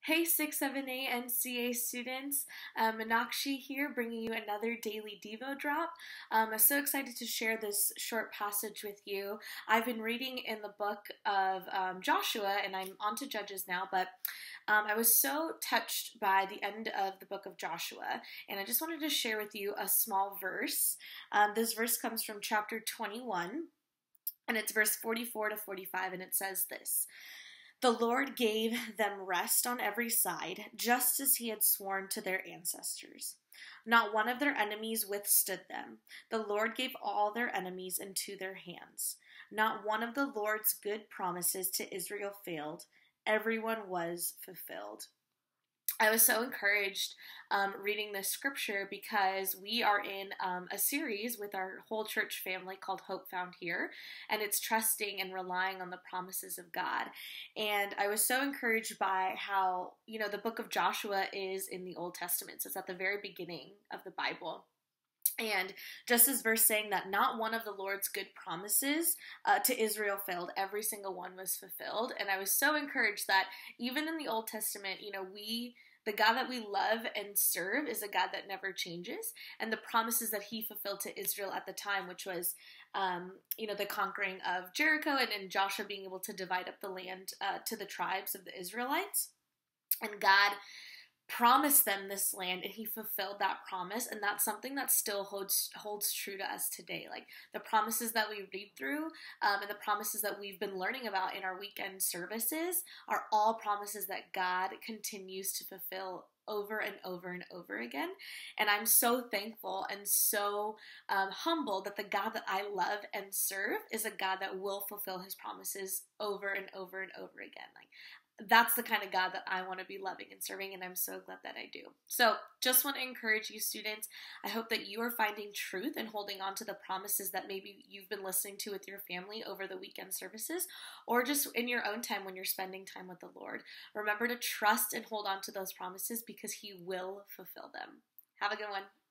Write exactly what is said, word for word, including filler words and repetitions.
Hey six seven eight N C A students, um, Meenakshi here bringing you another daily Devo drop. Um, I'm so excited to share this short passage with you. I've been reading in the book of um, Joshua and I'm on to Judges now, but um, I was so touched by the end of the book of Joshua and I just wanted to share with you a small verse. Um, this verse comes from chapter twenty-one and it's verse forty-four to forty-five and it says this. The Lord gave them rest on every side, just as he had sworn to their ancestors. Not one of their enemies withstood them. The Lord gave all their enemies into their hands. Not one of the Lord's good promises to Israel failed. Everyone was fulfilled. I was so encouraged um, reading this scripture because we are in um, a series with our whole church family called Hope Found Here, and it's trusting and relying on the promises of God. And I was so encouraged by how, you know, the book of Joshua is in the Old Testament, so it's at the very beginning of the Bible. And just as verse saying that not one of the Lord's good promises uh, to Israel failed, every single one was fulfilled. And I was so encouraged that even in the Old Testament, you know, we, the God that we love and serve is a God that never changes. And the promises that he fulfilled to Israel at the time, which was, um, you know, the conquering of Jericho and, and Joshua being able to divide up the land uh, to the tribes of the Israelites. And God promised them this land and he fulfilled that promise, and that's something that still holds holds true to us today. Like the promises that we read through um, and the promises that we've been learning about in our weekend services are all promises that God continues to fulfill over and over and over again. And I'm so thankful and so um, humbled that the God that I love and serve is a God that will fulfill his promises over and over and over again. Like that's the kind of God that I want to be loving and serving, and I'm so glad that I do. So just want to encourage you students. I hope that you are finding truth and holding on to the promises that maybe you've been listening to with your family over the weekend services, or just in your own time when you're spending time with the Lord. Remember to trust and hold on to those promises because he will fulfill them. Have a good one.